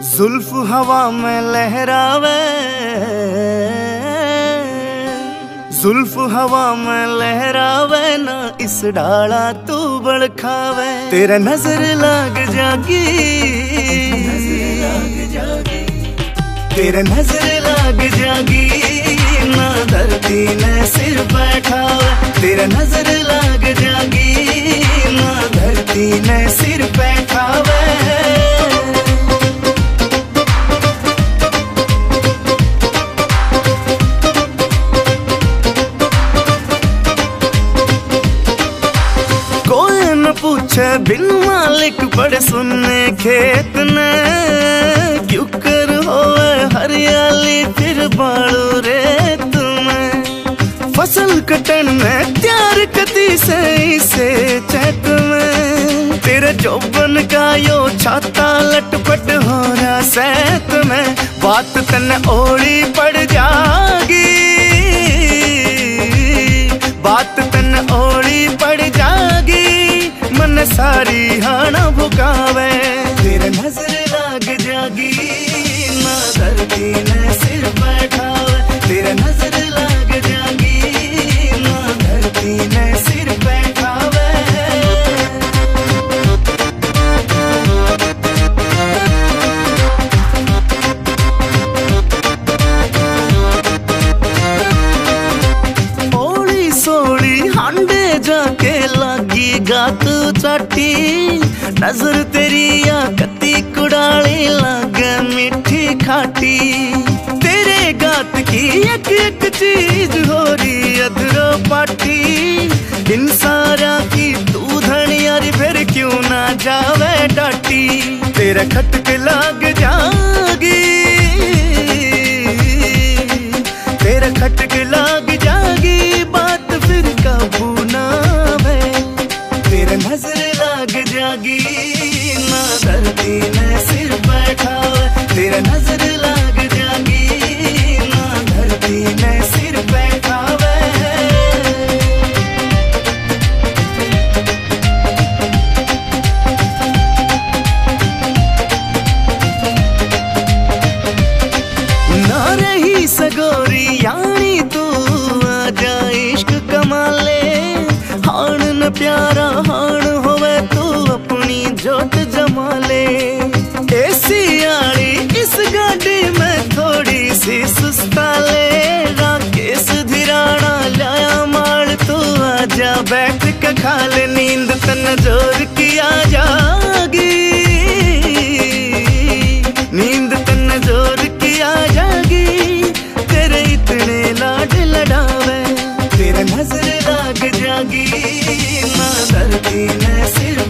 जुल्फ हवा में लहरावे, जुल्फ हवा में लहरावे ना इस डाला तू बड़खावे। तेरा नजर लाग जागी, तेरा नजर लाग जागी ना धरती ने सिर बैठावे। तेरा नजर लाग जागी ना धरती ने सिर बैठावे। पूछे बिन मालिक बड़े सुनने खेत ने, क्यों कर होए हरियाली फिर बाड़ू रेत में। फसल कटन में त्यार कती से इसे चैत में। तेरे जौबन का यो छाता लटपट हो रहा सैत में। बात तन ओड़ी पड़ जागी, बात तन ओड़ी पड़ जागी मन सारी हाना भुकावे। तेरे नजर लाग जागी ना धरती ने सिर बैठावे। तेरे नजर लाग जागी ना धरती ने सिर बैठावे। ओली सोली हांडे जाके लागी गात चाटी। नजर तेरी या कती कुड़ाली लागे मीठी खाटी। तेरे गात की एक एक चीज हो रही अधरो पाटी। इन सारा की तू धनियारी फिर क्यों ना जावे डाटी। तेरा खटक लाग जागी, तेरा खटक लाग जागी बात फिर काबू ना वे। तेरा नजर लाग जागी ना धरती ने सिर बैठावे। तेरा नजर लाग जागी ना धरती ने सिर बैठावे। ना रही सगोरी यानी तू आजा इश्क कमा ले। हाण न प्यारा हाण होवे तू अपनी जोत जमा ले। एसी आड़ी इस गाड़ी में थोड़ी सी सुस्ता ले। राकेश धिराना लाया माल तू आजा बैठ के खा ले। नींद तन जोर किया जागी, नींद तन जोर किया जागी तेरे इतने लाड लडावे। तेरा नजर लाग जागी ना धरती ने सिर